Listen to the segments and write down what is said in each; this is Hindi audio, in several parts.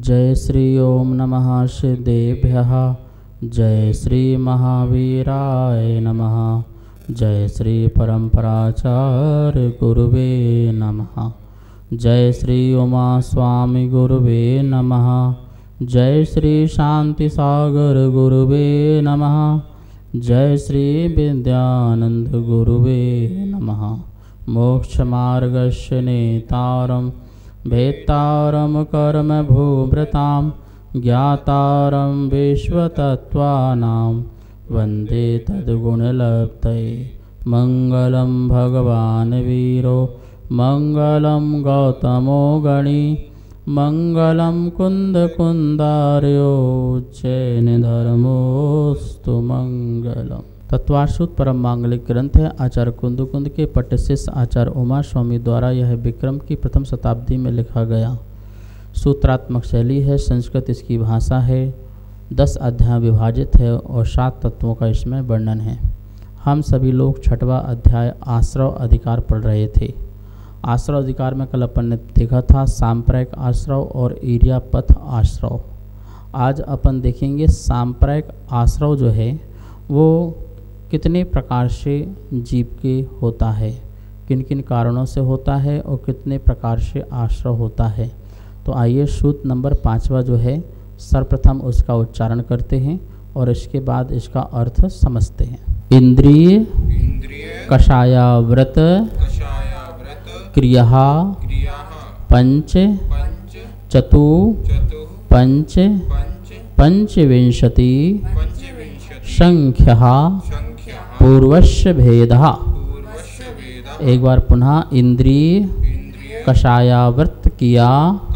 जय श्री ओम नमः सिद्धेभ्यः। जय श्री महावीराय नमः। जय श्री परम्पराचार्य गुरुवे नमः। जय श्री उमा स्वामी गुरुवे नमः। जय श्री शांति सागर गुरुवे नमः। जय श्री विद्यानंद गुरुवे नमः। मोक्ष मार्गस्य नेतारं भेत्तारं कर्म भूभृतां ज्ञातारं विश्वतत्त्वानां वन्दे तद्गुणलब्धये। मंगलं भगवान् वीरो मंगलं गौतमो गणी मंगलं कुंदकुंदार्यो जैन धर्मोस्तु मंगलम्। तत्वाश्रुत परम मांगलिक ग्रंथ है आचार्य कुंदकुंद के पट्ट शिष्य आचार्य उमा स्वामी द्वारा यह विक्रम की प्रथम शताब्दी में लिखा गया। सूत्रात्मक शैली है, संस्कृत इसकी भाषा है, 10 अध्याय विभाजित है और 7 तत्वों का इसमें वर्णन है। हम सभी लोग 6वां अध्याय आश्रव अधिकार पढ़ रहे थे। आश्रव अधिकार में कल अपन ने देखा था सांप्रदायिक आश्रव और इरियापथ आश्रव। आज अपन देखेंगे सांप्रदायिक आश्रव जो है वो कितने प्रकार से जीव के होता है, किन किन कारणों से होता है और कितने प्रकार से आश्रव होता है। तो आइए सूत्र नंबर 5वां जो है सर्वप्रथम उसका उच्चारण करते हैं और इसके बाद इसका अर्थ समझते हैं। इंद्रिय कषायाव्रत क्रिया पंच चतु पंच पंचविंशति संख्या पूर्वस्य भेदः। एक बार पुनः इंद्रिय कषायाव्रत किया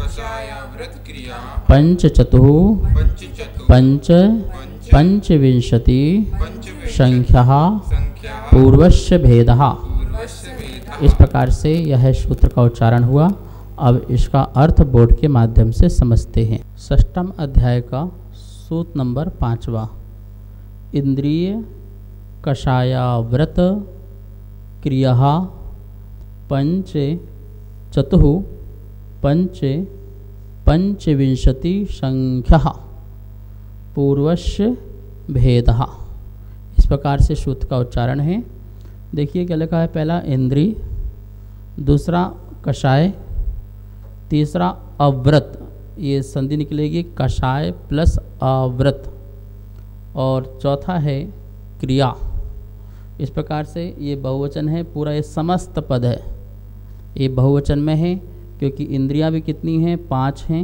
पंच चतु पंच पंचविंशति संख्या पूर्वस्य भेदः। इस प्रकार से यह सूत्र का उच्चारण हुआ। अब इसका अर्थ बोर्ड के माध्यम से समझते हैं। 6वें अध्याय का सूत्र नंबर 5वां। इंद्रिय कषायाव्रत क्रिया पंच चतु पंच पंचविंशति संख्या पूर्वस्य भेदः। इस प्रकार से सूत्र का उच्चारण है। देखिए क्या लिखा है। पहला इंद्रिय, दूसरा कषाय, तीसरा अव्रत, ये संधि निकलेगी कषाय प्लस अव्रत, और चौथा है क्रिया। इस प्रकार से ये बहुवचन है। पूरा ये समस्त पद है, ये बहुवचन में है क्योंकि इंद्रियां भी कितनी हैं, 5 हैं।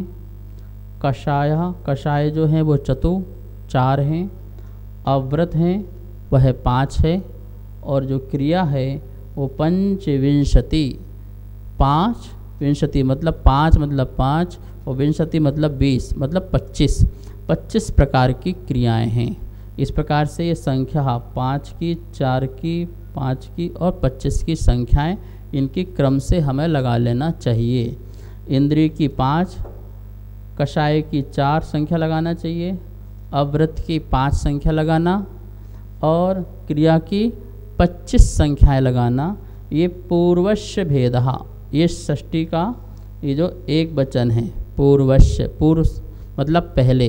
कषाय जो है वो चतु 4 हैं, अव्रत हैं वह 5 है, और जो क्रिया है वो पंचविंशति, 5 विंशति मतलब 5 मतलब 5 और विंशति मतलब 20 मतलब 25 प्रकार की क्रियाएं हैं। इस प्रकार से ये संख्या 5 की, 4 की, 5 की और 25 की संख्याएं इनकी क्रम से हमें लगा लेना चाहिए। इंद्रिय की 5, कषाय की 4 संख्या लगाना चाहिए, अव्रत की 5 संख्या लगाना और क्रिया की 25 संख्याएं लगाना। ये पूर्वस्य भेदः, ये षष्ठी का ये जो एक वचन है पूर्वस्य, पूर्व मतलब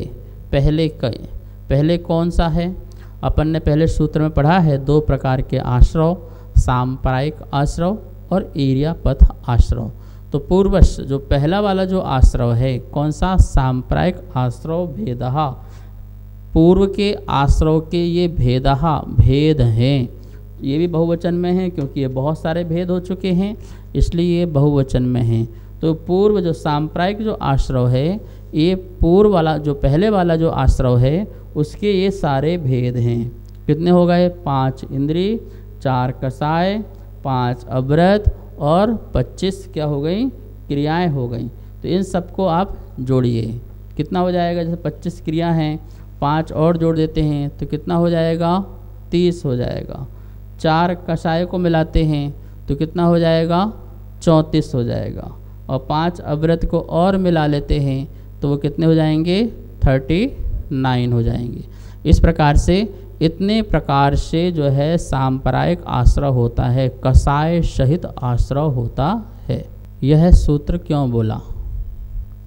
पहले कौन सा है। अपन ने पहले सूत्र में पढ़ा है 2 प्रकार के आश्रव, सांप्रदायिक आश्रव और इरियापथ आश्रव। तो पूर्वस्य जो पहला वाला जो आश्रव है कौन सा, सांप्रदायिक आश्रव भेदः। पूर्व के आश्रव के ये भेद हैं। ये भी बहुवचन में है क्योंकि ये बहुत सारे भेद हो चुके हैं, इसलिए ये बहुवचन में है। तो पूर्व जो सांप्रदायिक जो आश्रव है, ये पूर्व वाला जो पहले वाला जो आश्रव है उसके ये सारे भेद हैं। कितने हो गए, 5 इंद्रिय, 4 कषाय, 5 अव्रत और 25 क्या हो गई, क्रियाएं हो गई। तो इन सबको आप जोड़िए, कितना हो जाएगा। जैसे 25 क्रिया हैं, 5 और जोड़ देते हैं तो कितना हो जाएगा, 30 हो जाएगा। 4 कषाय को मिलाते हैं तो कितना हो जाएगा, 34 हो जाएगा। और 5 अव्रत को और मिला लेते हैं तो वो कितने हो जाएंगे, 39 हो जाएंगे। इस प्रकार से इतने प्रकार से जो है सांप्रदायिक आश्रव होता है, कषाय सहित आश्रव होता है। यह सूत्र क्यों बोला,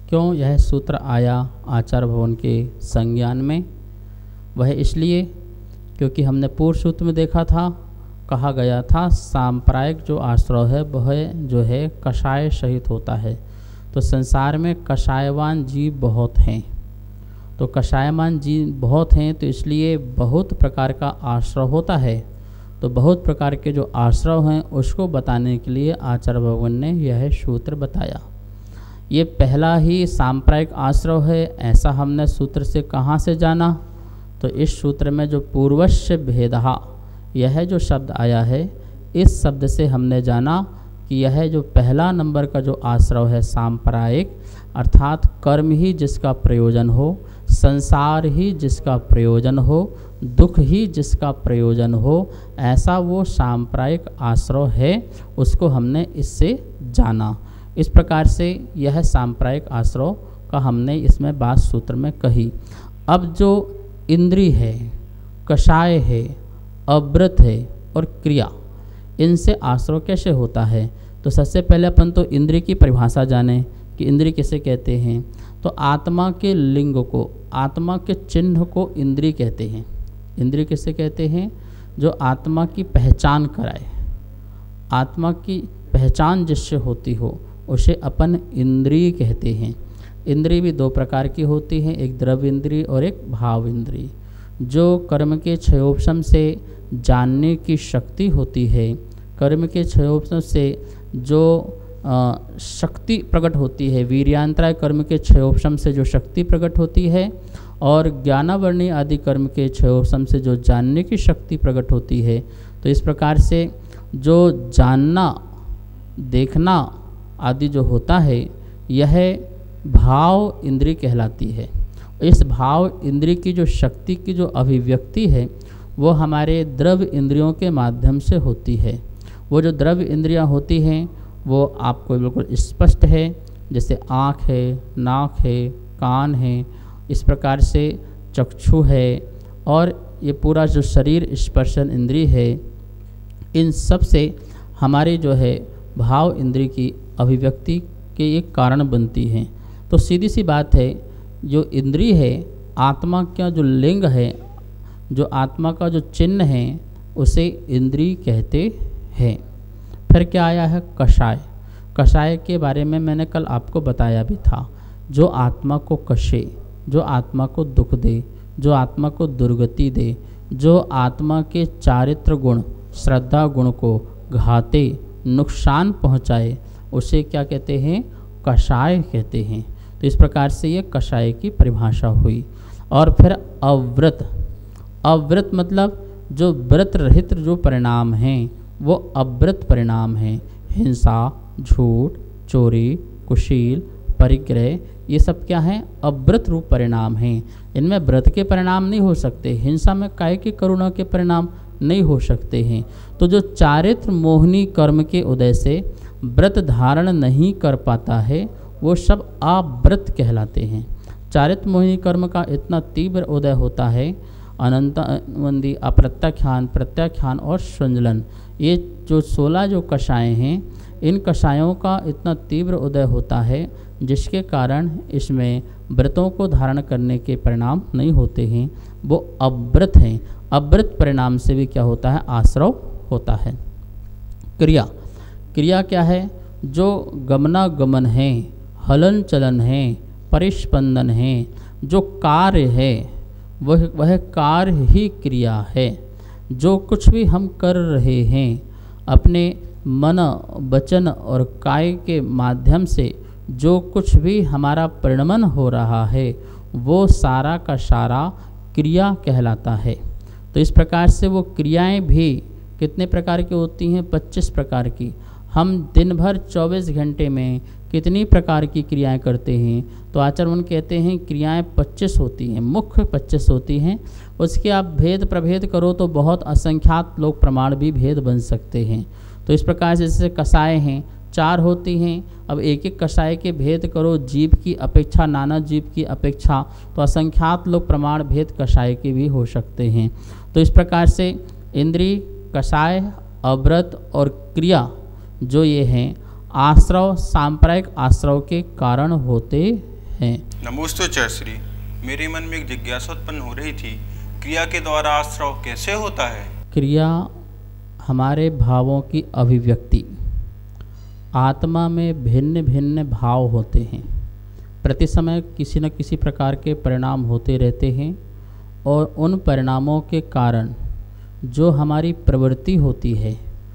क्यों यह सूत्र आया आचार्य भवन के संज्ञान में? वह इसलिए क्योंकि हमने पूर्व सूत्र में देखा था, कहा गया था सांप्रदायिक जो आश्रय है वह जो है कषाय सहित होता है। तो संसार में कषायवान जीव बहुत हैं, तो कषायवान जीव बहुत हैं, तो इसलिए बहुत प्रकार का आश्रय होता है। तो बहुत प्रकार के जो आश्रय हैं उसको बताने के लिए आचार्य भगवान ने यह सूत्र बताया। ये पहला ही सांप्रदायिक आश्रय है, ऐसा हमने सूत्र से कहाँ से जाना? तो इस सूत्र में जो पूर्वस्य भेदः यह जो शब्द आया है, इस शब्द से हमने जाना कि यह जो पहला नंबर का जो आश्रय है सांप्रदायिक, अर्थात कर्म ही जिसका प्रयोजन हो, संसार ही जिसका प्रयोजन हो, दुख ही जिसका प्रयोजन हो, ऐसा वो सांप्रदायिक आश्रय है, उसको हमने इससे जाना। इस प्रकार से यह सांप्रदायिक आश्रय का हमने इसमें बात सूत्र में कही। अब जो इंद्रिय है, कषाय है, अव्रत है और क्रिया, इनसे आश्रय कैसे होता है? तो सबसे पहले अपन तो इंद्रिय की परिभाषा जाने कि इंद्रिय किसे कहते हैं। तो आत्मा के लिंग को, आत्मा के चिन्ह को इंद्रिय कहते हैं। इंद्रिय किसे कहते हैं? जो आत्मा की पहचान कराए, आत्मा की पहचान जिससे होती हो उसे अपन इंद्रिय कहते हैं। इंद्रिय भी दो प्रकार की होती हैं, एक द्रव्य इंद्रिय और एक भाव इंद्रिय। जो कर्म के क्षयोपशम से जानने की शक्ति होती है, कर्म के क्षयोपशम से जो शक्ति प्रकट होती है, वीर्यांतराय कर्म के क्षयोपशम से जो शक्ति प्रकट होती है, और ज्ञानावरणी आदि कर्म के क्षयोपशम से जो जानने की शक्ति प्रकट होती है। तो इस प्रकार से जो जानना, देखना आदि जो होता है, यह भाव इंद्रिय कहलाती है। इस भाव इंद्रिय की जो शक्ति की जो अभिव्यक्ति है वो हमारे द्रव्य इंद्रियों के माध्यम से होती है। वो जो द्रव्य इंद्रियां होती हैं वो आपको बिल्कुल स्पष्ट है, जैसे आँख है, नाक है, कान है, इस प्रकार से चक्षु है, और ये पूरा जो शरीर स्पर्शन इंद्रिय है, इन सब से हमारे जो है भाव इंद्रिय की अभिव्यक्ति के एक कारण बनती हैं। तो सीधी सी बात है, जो इंद्रिय है, आत्मा का जो लिंग है, जो आत्मा का जो चिन्ह है, उसे इंद्रिय कहते हैं। फिर क्या आया है? कषाय। कषाय के बारे में मैंने कल आपको बताया भी था। जो आत्मा को कषे, जो आत्मा को दुख दे, जो आत्मा को दुर्गति दे, जो आत्मा के चारित्र गुण, श्रद्धा गुण को घाते, नुकसान पहुँचाए, उसे क्या कहते हैं? कषाय कहते हैं। तो इस प्रकार से ये कषाय की परिभाषा हुई। और फिर अव्रत। अव्रत मतलब जो व्रत रहित जो परिणाम हैं वो अव्रत परिणाम हैं। हिंसा, झूठ, चोरी, कुशील, परिग्रह, ये सब क्या हैं? अव्रत रूप परिणाम हैं। इनमें व्रत के परिणाम नहीं हो सकते। हिंसा में काय की करुणा के परिणाम नहीं हो सकते हैं। तो जो चारित्र मोहिनी कर्म के उदय से व्रत धारण नहीं कर पाता है वो सब अव्रत कहलाते हैं। चारित्र मोहिनी कर्म का इतना तीव्र उदय होता है, अनंतवंदी, अप्रत्याख्यान, प्रत्याख्यान और संजलन, ये जो 16 जो कषाय हैं, इन कषायों का इतना तीव्र उदय होता है जिसके कारण इसमें व्रतों को धारण करने के परिणाम नहीं होते हैं, वो अव्रत हैं। अव्रत परिणाम से भी क्या होता है? आश्रय होता है। क्रिया। क्रिया क्या है? जो गमनागमन है, हलन चलन है, परिस्पंदन है, जो कार्य है वह कार्य ही क्रिया है। जो कुछ भी हम कर रहे हैं अपने मन, वचन और काय के माध्यम से, जो कुछ भी हमारा परिणमन हो रहा है वो सारा का सारा क्रिया कहलाता है। तो इस प्रकार से वो क्रियाएं भी कितने प्रकार की होती हैं? 25 प्रकार की। हम दिन भर 24 घंटे में कितनी प्रकार की क्रियाएं करते हैं? तो आचार्य कहते हैं क्रियाएं 25 होती हैं, मुख्य 25 होती हैं। उसके आप भेद प्रभेद करो तो बहुत असंख्यात लोक प्रमाण भी भेद बन सकते हैं। तो इस प्रकार से जैसे कषाय हैं 4 होती हैं। अब एक एक कषाय के भेद करो, जीव की अपेक्षा, नाना जीव की अपेक्षा, तो असंख्यात लोक प्रमाण भेद कषाय के भी हो सकते हैं। तो इस प्रकार से इंद्रिय, कषाय, अव्रत और क्रिया जो ये हैं आश्रव, सांप्रदायिक आश्रव के कारण होते है। नमोस्तुते श्री। मेरे मन में एक जिज्ञासा उत्पन्न हो रही थी, क्रिया के द्वारा आश्रव कैसे होता है? क्रिया हमारे भावों की अभिव्यक्ति। आत्मा में भिन्न भिन्न भाव होते हैं, प्रति समय किसी न किसी प्रकार के परिणाम होते रहते हैं और उन परिणामों के कारण जो हमारी प्रवृत्ति होती है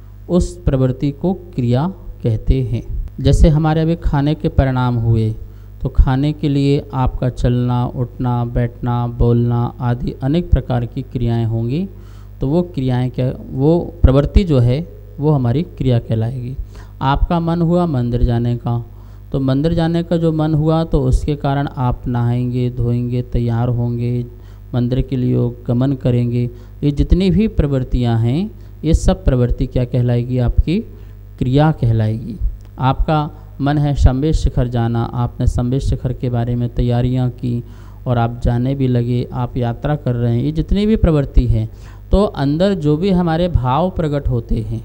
उस प्रवृत्ति को क्रिया कहते हैं। जैसे हमारे अभी खाने के परिणाम हुए तो खाने के लिए आपका चलना, उठना, बैठना, बोलना आदि अनेक प्रकार की क्रियाएं होंगी, तो वो क्रियाएं क्या, वो प्रवृत्ति जो है वो हमारी क्रिया कहलाएगी। आपका मन हुआ मंदिर जाने का, तो मंदिर जाने का जो मन हुआ तो उसके कारण आप नहाएंगे, धोएंगे, तैयार होंगे, मंदिर के लिए गमन करेंगे। ये जितनी भी प्रवृत्तियां हैं ये सब प्रवृत्ति क्या कहलाएगी? आपकी क्रिया कहलाएगी। आपका मन है शंभेश शिखर जाना, आपने शंभेश शिखर के बारे में तैयारियां की और आप जाने भी लगे, आप यात्रा कर रहे हैं, ये जितनी भी प्रवृत्ति है, तो अंदर जो भी हमारे भाव प्रकट होते हैं,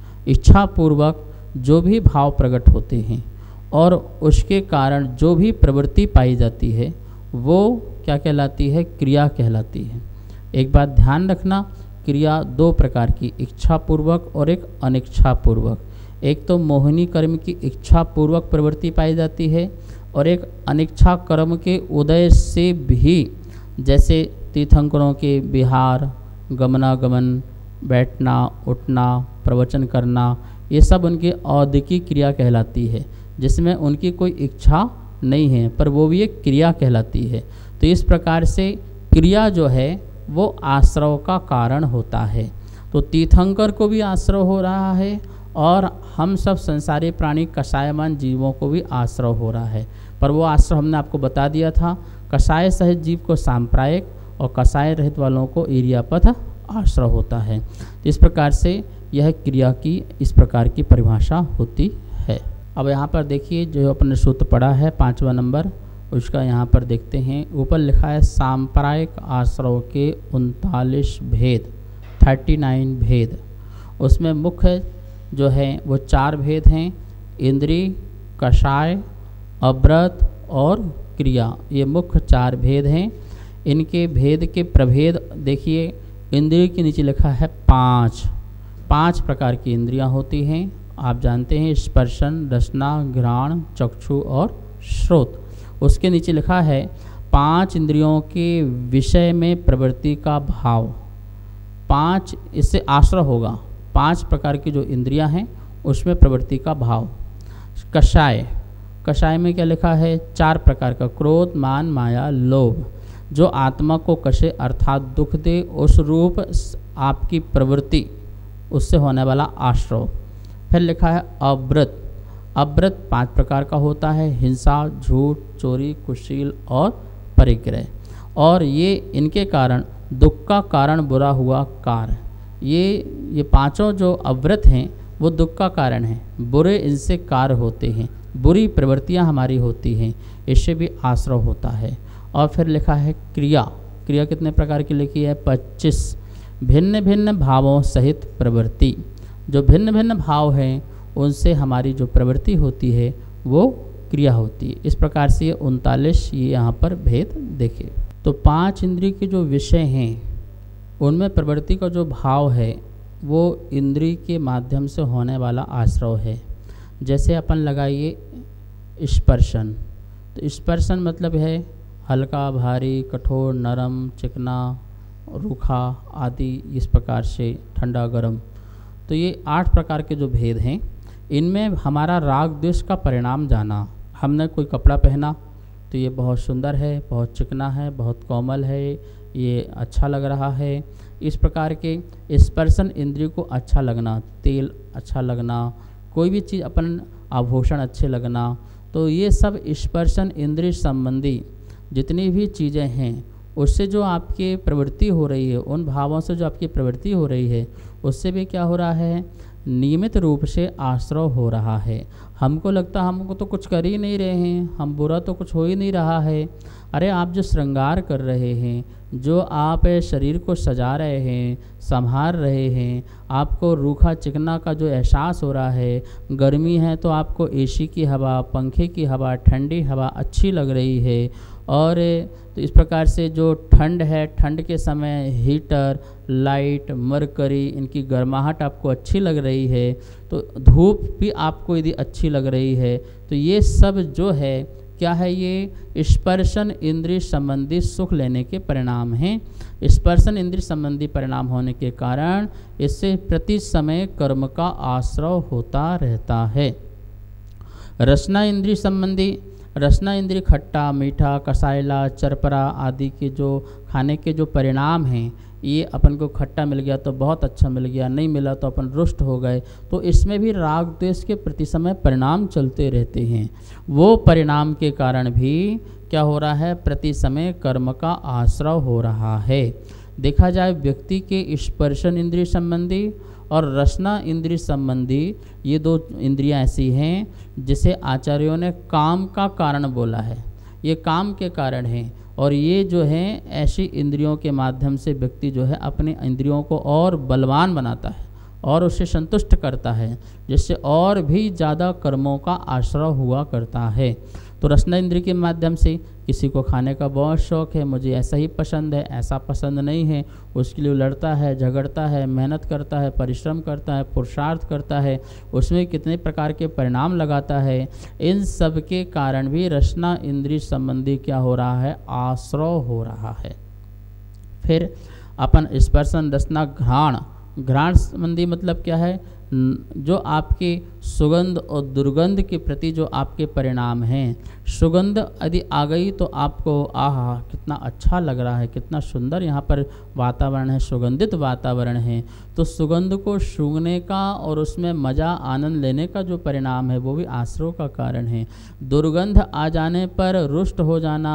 इच्छापूर्वक जो भी भाव प्रकट होते हैं और उसके कारण जो भी प्रवृत्ति पाई जाती है वो क्या कहलाती है? क्रिया कहलाती है। एक बात ध्यान रखना, क्रिया दो प्रकार की, इच्छापूर्वक और एक अनिच्छापूर्वक। एक तो मोहिनी कर्म की इच्छापूर्वक प्रवृत्ति पाई जाती है और एक अनिच्छा कर्म के उदय से भी, जैसे तीर्थंकरों के विहार, गमनागमन, बैठना, उठना, प्रवचन करना, ये सब उनकी औदिकी क्रिया कहलाती है, जिसमें उनकी कोई इच्छा नहीं है पर वो भी एक क्रिया कहलाती है। तो इस प्रकार से क्रिया जो है वो आश्रव का कारण होता है। तो तीर्थंकर को भी आश्रव हो रहा है और हम सब संसारी प्राणी कषायमान जीवों को भी आश्रव हो रहा है, पर वो आश्रव हमने आपको बता दिया था, कषाय सहित जीव को सांप्रायिक और कषाय रहित वालों को इरियापथ आश्रव होता है। इस प्रकार से यह क्रिया की इस प्रकार की परिभाषा होती है। अब यहाँ पर देखिए जो अपन ने सूत्र पढ़ा है 5वां नंबर, उसका यहाँ पर देखते हैं। ऊपर लिखा है सांप्रायिक आश्रव के 39 भेद, 39 भेद। उसमें मुख्य जो है वो 4 भेद हैं, इंद्रिय, कषाय, अव्रत और क्रिया। ये मुख्य 4 भेद हैं। इनके भेद के प्रभेद देखिए, इंद्रिय के नीचे लिखा है 5 प्रकार की इंद्रियां होती हैं। आप जानते हैं स्पर्शन, रसना, घ्राण, चक्षु और श्रोत। उसके नीचे लिखा है 5 इंद्रियों के विषय में प्रवृत्ति का भाव। 5 इससे आश्रय होगा, 5 प्रकार की जो इंद्रियां हैं उसमें प्रवृत्ति का भाव। कषाय में क्या लिखा है? 4 प्रकार का, क्रोध, मान, माया, लोभ, जो आत्मा को कषे अर्थात दुख दे, उस रूप आपकी प्रवृत्ति, उससे होने वाला आश्रव। फिर लिखा है अव्रत 5 प्रकार का होता है, हिंसा, झूठ, चोरी, कुशील और परिग्रह। और ये इनके कारण दुख का कारण बुरा हुआ कार्य। ये 5 जो अव्रत हैं वो दुख का कारण हैं, बुरे इनसे कार्य होते हैं, बुरी प्रवृत्तियां हमारी होती हैं, इससे भी आश्रव होता है। और फिर लिखा है क्रिया कितने प्रकार की लिखी है? 25 भिन्न भिन्न भावों सहित प्रवृत्ति। जो भिन्न भिन्न भाव हैं उनसे हमारी जो प्रवृत्ति होती है वो क्रिया होती है। इस प्रकार से ये 39 ये यहाँ पर भेद देखे। तो 5 इंद्रिय के जो विषय हैं उनमें प्रवृत्ति का जो भाव है वो इंद्रिय के माध्यम से होने वाला आश्रव है। जैसे अपन लगाइए स्पर्शन, तो स्पर्शन मतलब है हल्का, भारी, कठोर, नरम, चिकना, रूखा आदि, इस प्रकार से ठंडा, गरम। तो ये 8 प्रकार के जो भेद हैं, इनमें हमारा राग द्वेष का परिणाम जाना। हमने कोई कपड़ा पहना तो ये बहुत सुंदर है, बहुत चिकना है, बहुत कोमल है, ये अच्छा लग रहा है, इस प्रकार के स्पर्शन इंद्रिय को अच्छा लगना, तेल अच्छा लगना, कोई भी चीज़ अपन आभूषण अच्छे लगना, तो ये सब स्पर्शन इंद्रिय संबंधी जितनी भी चीज़ें हैं उससे जो आपकी प्रवृत्ति हो रही है, उन भावों से जो आपकी प्रवृत्ति हो रही है उससे भी क्या हो रहा है? नियमित रूप से आश्रव हो रहा है। हमको लगता हमको तो कुछ कर ही नहीं रहे हैं, हम बुरा तो कुछ हो ही नहीं रहा है। अरे आप जो श्रृंगार कर रहे हैं, जो आप शरीर को सजा रहे हैं, संभाल रहे हैं, आपको रूखा चिकना का जो एहसास हो रहा है, गर्मी है तो आपको एसी की हवा, पंखे की हवा, ठंडी हवा अच्छी लग रही है। और तो इस प्रकार से जो ठंड है, ठंड के समय हीटर, लाइट, मरकरी, इनकी गर्माहट आपको अच्छी लग रही है, तो धूप भी आपको यदि अच्छी लग रही है, तो ये सब जो है क्या है, ये स्पर्शन इंद्रिय संबंधी सुख लेने के परिणाम हैं। स्पर्शन इंद्रिय संबंधी परिणाम होने के कारण इससे प्रति समय कर्म का आश्रव होता रहता है। रसना इंद्रिय संबंधी, रसना इंद्रिय खट्टा, मीठा, कसायला, चरपरा आदि के जो खाने के जो परिणाम हैं, ये अपन को खट्टा मिल गया तो बहुत अच्छा मिल गया, नहीं मिला तो अपन रुष्ट हो गए, तो इसमें भी राग द्वेष के प्रति समय परिणाम चलते रहते हैं। वो परिणाम के कारण भी क्या हो रहा है, प्रति समय कर्म का आश्रव हो रहा है। देखा जाए व्यक्ति के स्पर्शन इंद्रिय संबंधी और रसना इंद्रिय संबंधी, ये दो इंद्रियां ऐसी हैं जिसे आचार्यों ने काम का कारण बोला है, ये काम के कारण हैं। और ये जो हैं ऐसी इंद्रियों के माध्यम से व्यक्ति जो है अपनी इंद्रियों को और बलवान बनाता है और उसे संतुष्ट करता है, जिससे और भी ज़्यादा कर्मों का आश्रय हुआ करता है। तो रसना इंद्रिय के माध्यम से किसी को खाने का बहुत शौक़ है, मुझे ऐसा ही पसंद है, ऐसा पसंद नहीं है, उसके लिए लड़ता है, झगड़ता है, मेहनत करता है, परिश्रम करता है, पुरुषार्थ करता है, उसमें कितने प्रकार के परिणाम लगाता है। इन सब के कारण भी रसना इंद्रिय संबंधी क्या हो रहा है, आश्रय हो रहा है। फिर अपन स्पर्शन रसना घ्राण, घ्राण संबंधी मतलब क्या है, जो आपके सुगंध और दुर्गंध के प्रति जो आपके परिणाम हैं। सुगंध यदि आ गई तो आपको आहा कितना अच्छा लग रहा है, कितना सुंदर यहाँ पर वातावरण है, सुगंधित वातावरण है, तो सुगंध को सूंघने का और उसमें मज़ा आनंद लेने का जो परिणाम है वो भी आश्रय का कारण है। दुर्गंध आ जाने पर रुष्ट हो जाना,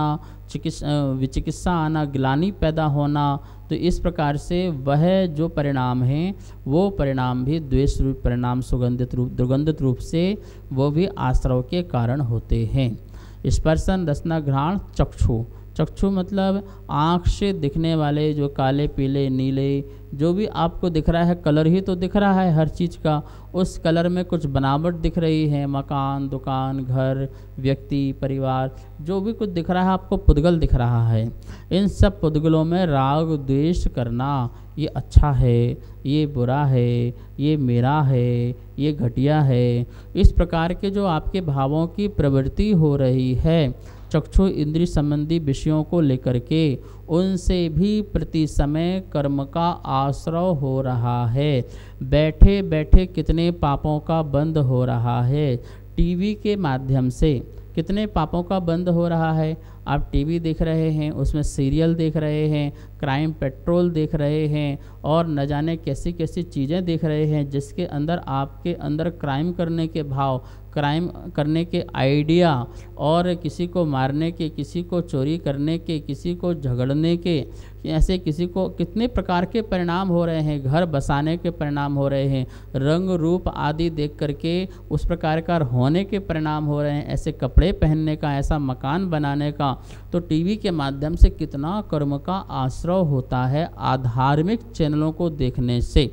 विचिकित्सा आना, ग्लानि पैदा होना, तो इस प्रकार से वह जो परिणाम हैं वो परिणाम भी द्वेष रूप परिणाम, सुगंधित रूप, दुर्गंधित रूप से वो भी आश्रय के कारण होते हैं। स्पर्शन रसना घ्राण चक्षु, चक्षु मतलब आँख से दिखने वाले जो काले पीले नीले जो भी आपको दिख रहा है, कलर ही तो दिख रहा है हर चीज़ का, उस कलर में कुछ बनावट दिख रही है, मकान, दुकान, घर, व्यक्ति, परिवार, जो भी कुछ दिख रहा है आपको पुद्गल दिख रहा है। इन सब पुद्गलों में राग द्वेष करना, ये अच्छा है, ये बुरा है, ये मेरा है, ये घटिया है, इस प्रकार के जो आपके भावों की प्रवृत्ति हो रही है चक्षु इंद्रिय संबंधी विषयों को लेकर के, उनसे भी प्रति समय कर्म का आश्रय हो रहा है। बैठे बैठे कितने पापों का बंध हो रहा है, टीवी के माध्यम से कितने पापों का बंद हो रहा है। आप टीवी देख रहे हैं, उसमें सीरियल देख रहे हैं, क्राइम पेट्रोल देख रहे हैं और न जाने कैसी कैसी चीज़ें देख रहे हैं जिसके अंदर आपके अंदर क्राइम करने के भाव, क्राइम करने के आइडिया और किसी को मारने के, किसी को चोरी करने के, किसी को झगड़ने के, ऐसे किसी को कितने प्रकार के परिणाम हो रहे हैं, घर बसाने के परिणाम हो रहे हैं, रंग रूप आदि देख करके उस प्रकार का होने के परिणाम हो रहे हैं, ऐसे कपड़े पहनने का, ऐसा मकान बनाने का। तो टीवी के माध्यम से कितना कर्म का आश्रय होता है। आधार्मिक चैनलों को देखने से,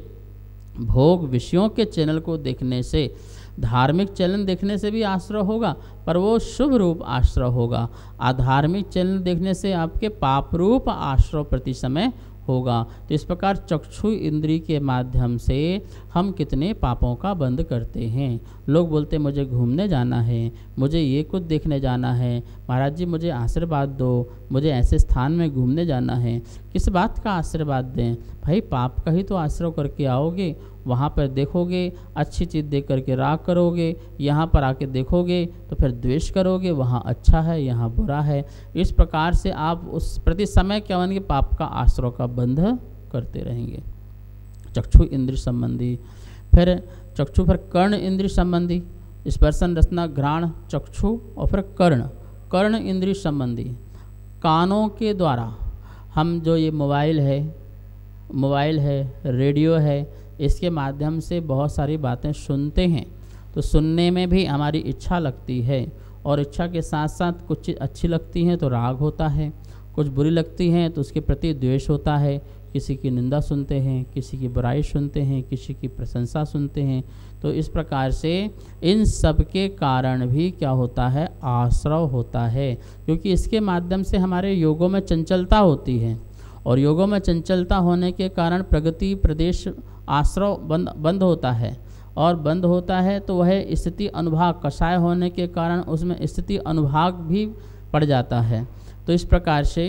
भोग विषयों के चैनल को देखने से, धार्मिक चैनल देखने से भी आश्रय होगा पर वो शुभ रूप आश्रय होगा। अधार्मिक चैनल देखने से आपके पाप रूप आश्रय प्रति समय होगा। तो इस प्रकार चक्षु इंद्रिय के माध्यम से हम कितने पापों का बंद करते हैं। लोग बोलते मुझे घूमने जाना है, मुझे ये कुछ देखने जाना है, महाराज जी मुझे आशीर्वाद दो, मुझे ऐसे स्थान में घूमने जाना है। किस बात का आशीर्वाद दें भाई, पाप का ही तो आश्रय करके आओगे, वहाँ पर देखोगे अच्छी चीज़ देख करके राग करोगे, यहाँ पर आके देखोगे तो फिर द्वेष करोगे, वहाँ अच्छा है यहाँ बुरा है। इस प्रकार से आप उस प्रति समय क्या बनेंगे, पाप का आश्रय का बंध करते रहेंगे। चक्षु इंद्रिय संबंधी, फिर चक्षु फिर कर्ण इंद्रिय संबंधी, स्पर्शन रसना घ्राण चक्षु और फिर कर्ण, कर्ण इंद्रिय संबंधी। कानों के द्वारा हम जो ये मोबाइल है, रेडियो है, इसके माध्यम से बहुत सारी बातें सुनते हैं, तो सुनने में भी हमारी इच्छा लगती है, और इच्छा के साथ साथ कुछ चीज़ अच्छी लगती हैं तो राग होता है, कुछ बुरी लगती हैं तो उसके प्रति द्वेष होता है। किसी की निंदा सुनते हैं, किसी की बुराई सुनते हैं, किसी की प्रशंसा सुनते हैं। तो इस प्रकार से इन सब के कारण भी क्या होता है, आश्रव होता है, क्योंकि इसके माध्यम से हमारे योगों में चंचलता होती है, और योगों में चंचलता होने के कारण प्रगति प्रदेश आश्रव बंद होता है, और बंद होता है तो वह स्थिति अनुभाग, कषाय होने के कारण उसमें स्थिति अनुभाग भी पड़ जाता है। तो इस प्रकार से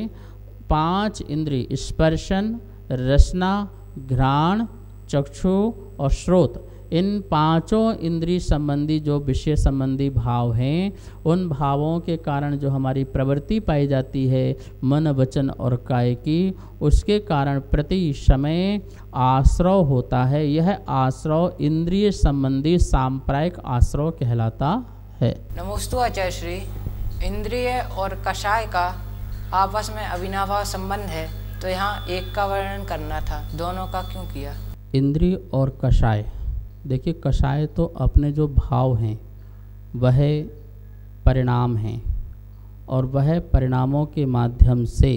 5 इंद्रिय स्पर्शन, रसना, घ्राण, चक्षु और श्रोत, इन 5 इंद्रिय संबंधी जो विषय संबंधी भाव हैं, उन भावों के कारण जो हमारी प्रवृत्ति पाई जाती है मन, वचन और काय की, उसके कारण प्रति समय आश्रव होता है। यह आश्रव इंद्रिय संबंधी सांप्रायिक आश्रव कहलाता है। नमोस्तु आचार्य श्री। इंद्रिय और कषाय का आपस में अविनाभाव संबंध है, तो यहाँ एक का वर्णन करना था, दोनों का क्यों किया? इंद्रिय और कषाय, देखिए कषाय तो अपने जो भाव हैं वह परिणाम हैं, और वह परिणामों के माध्यम से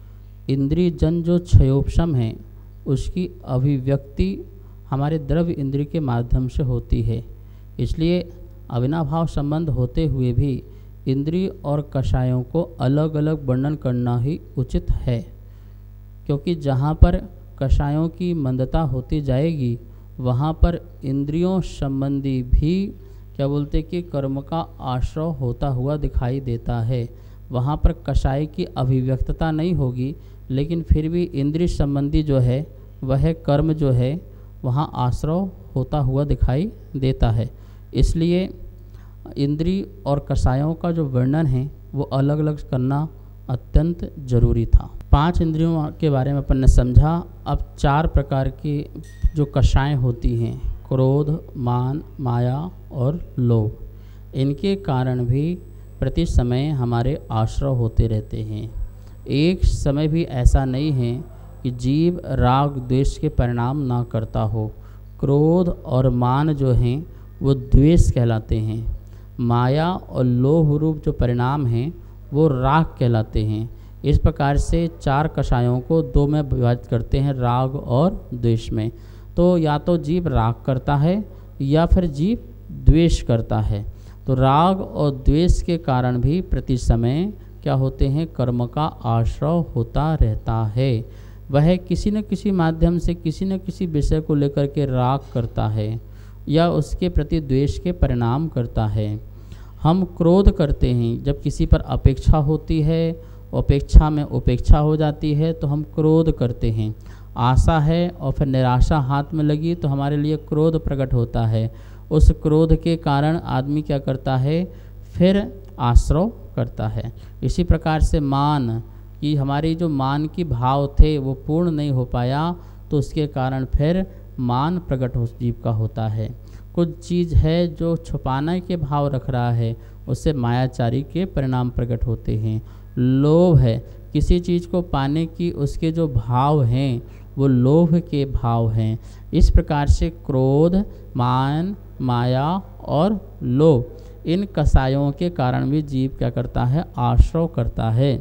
इंद्रिय जन जो क्षयोपशम हैं उसकी अभिव्यक्ति हमारे द्रव्य इंद्रिय के माध्यम से होती है। इसलिए अविनाभाव संबंध होते हुए भी इंद्रिय और कषायों को अलग अलग वर्णन करना ही उचित है, क्योंकि जहाँ पर कषायों की मंदता होती जाएगी वहाँ पर इंद्रियों संबंधी भी क्या बोलते कि कर्म का आश्रव होता हुआ दिखाई देता है। वहाँ पर कषाय की अभिव्यक्तता नहीं होगी, लेकिन फिर भी इंद्रिय संबंधी जो है वह कर्म जो है वहाँ आश्रव होता हुआ दिखाई देता है। इसलिए इंद्रिय और कषायों का जो वर्णन है वो अलग अलग करना अत्यंत जरूरी था। 5 इंद्रियों के बारे में अपन ने समझा। अब 4 प्रकार की जो कषाएं होती हैं, क्रोध, मान, माया और लोभ, इनके कारण भी प्रति समय हमारे आश्रव होते रहते हैं। एक समय भी ऐसा नहीं है कि जीव राग द्वेष के परिणाम ना करता हो। क्रोध और मान जो हैं वो द्वेष कहलाते हैं, माया और लोभ रूप जो परिणाम हैं वो राग कहलाते हैं। इस प्रकार से 4 कषायों को 2 में विभाजित करते हैं, राग और द्वेष में। तो या तो जीव राग करता है या फिर जीव द्वेष करता है। तो राग और द्वेष के कारण भी प्रति समय क्या होते हैं, कर्म का आश्रव होता रहता है। वह किसी न किसी माध्यम से किसी न किसी विषय को लेकर के राग करता है या उसके प्रति द्वेष के परिणाम करता है। हम क्रोध करते हैं जब किसी पर अपेक्षा होती है, अपेक्षा में उपेक्षा हो जाती है तो हम क्रोध करते हैं। आशा है और फिर निराशा हाथ में लगी तो हमारे लिए क्रोध प्रकट होता है। उस क्रोध के कारण आदमी क्या करता है, फिर आश्रव करता है। इसी प्रकार से मान कि हमारी जो मान की भाव थे वो पूर्ण नहीं हो पाया तो उसके कारण फिर मान प्रकट हो जीव का होता है। कुछ चीज़ है जो छुपाने के भाव रख रहा है, उससे मायाचारी के परिणाम प्रकट होते हैं। लोभ है, किसी चीज़ को पाने की उसके जो भाव हैं वो लोभ के भाव हैं। इस प्रकार से क्रोध, मान, माया और लोभ, इन कषायों के कारण भी जीव क्या करता है, आश्रव करता है।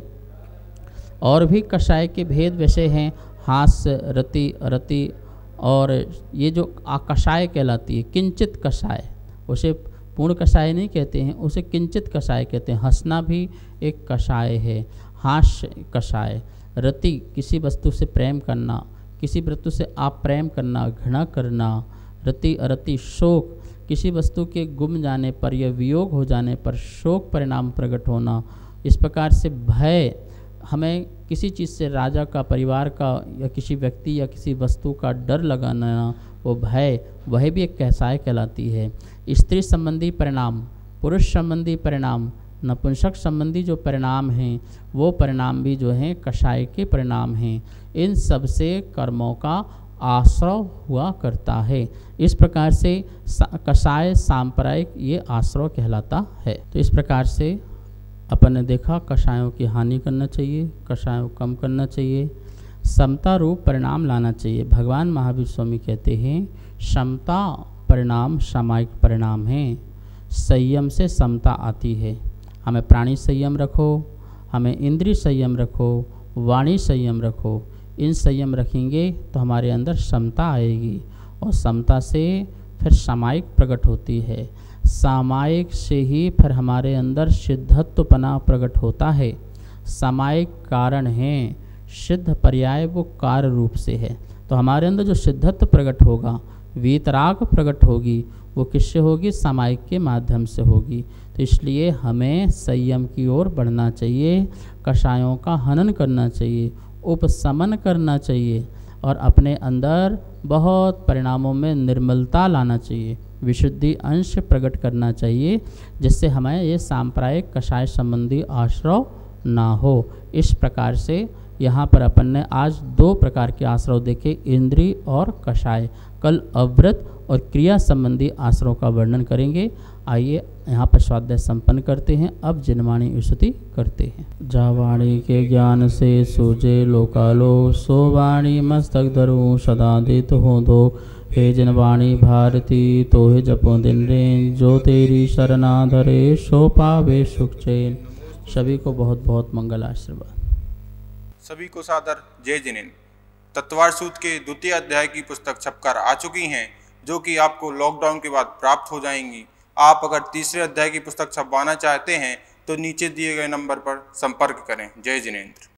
और भी कषाय के भेद वैसे हैं, हास्य, रति, अरति, और ये जो कषाय कहलाती है किंचित कषाय, उसे पूर्ण कषाय नहीं कहते हैं, उसे किंचित कषाय कहते हैं। हंसना भी एक कषाय है, हास्य कषाय। रति, किसी वस्तु से प्रेम करना, किसी वस्तु से आप प्रेम करना, घृणा करना। रति, अरति, शोक, किसी वस्तु के गुम जाने पर या वियोग हो जाने पर शोक परिणाम प्रकट होना। इस प्रकार से भय, हमें किसी चीज़ से, राजा का, परिवार का या किसी व्यक्ति या किसी वस्तु का डर लगाना, वो भय, वह भी एक कषाय कहलाती है। स्त्री संबंधी परिणाम, पुरुष संबंधी परिणाम, नपुंसक संबंधी जो परिणाम हैं वो परिणाम भी जो हैं कषाय के परिणाम हैं। इन सब से कर्मों का आश्रव हुआ करता है। इस प्रकार से कषाय सांप्रदायिक ये आश्रव कहलाता है। तो इस प्रकार से अपन ने देखा कषायों की हानि करना चाहिए, कषायों कम करना चाहिए। समता रूप परिणाम लाना चाहिए। भगवान महावीर स्वामी कहते हैं समता परिणाम सामायिक परिणाम है। संयम से समता आती है। हमें प्राणी संयम रखो, हमें इंद्रिय संयम रखो, वाणी संयम रखो। इन संयम रखेंगे तो हमारे अंदर समता आएगी और समता से फिर सामायिक प्रकट होती है। सामायिक से ही फिर हमारे अंदर सिद्धत्वपना प्रकट होता है। सामायिक कारण है, सिद्ध पर्याय वो कार्य रूप से है। तो हमारे अंदर जो सिद्धत्व प्रकट होगा, वीतराग प्रकट होगी, वो किससे होगी? सामायिक के माध्यम से होगी। तो इसलिए हमें संयम की ओर बढ़ना चाहिए, कषायों का हनन करना चाहिए, उपशमन करना चाहिए और अपने अंदर बहुत परिणामों में निर्मलता लाना चाहिए, विशुद्धि अंश प्रकट करना चाहिए, जिससे हमें ये सांप्रदायिक कषाय संबंधी आश्रव ना हो। इस प्रकार से यहाँ पर अपन ने आज 2 प्रकार के आश्रव देखे, इंद्रिय और कषाय। कल अव्रत और क्रिया संबंधी आश्रव का वर्णन करेंगे। आइए यहाँ पर स्वाध्याय संपन्न करते हैं। अब जिनवाणी स्तुति करते हैं। जा वाणी के ज्ञान से सूझे लोकालो, सो वाणी मस्तक धरूं सदा दित हो दो। हे जिनवाणी भारती तो हे जपो दिन रेन, जो तेरी शरणा धरे सो पावे सुख चैन। सभी को बहुत बहुत मंगल आशीर्वाद। सभी को सादर जय जिनेन्द्र। तत्वार्थ सूत्र के द्वितीय अध्याय की पुस्तक छपकर आ चुकी हैं, जो कि आपको लॉकडाउन के बाद प्राप्त हो जाएंगी। आप अगर तीसरे अध्याय की पुस्तक छपवाना चाहते हैं तो नीचे दिए गए नंबर पर संपर्क करें। जय जिनेन्द्र।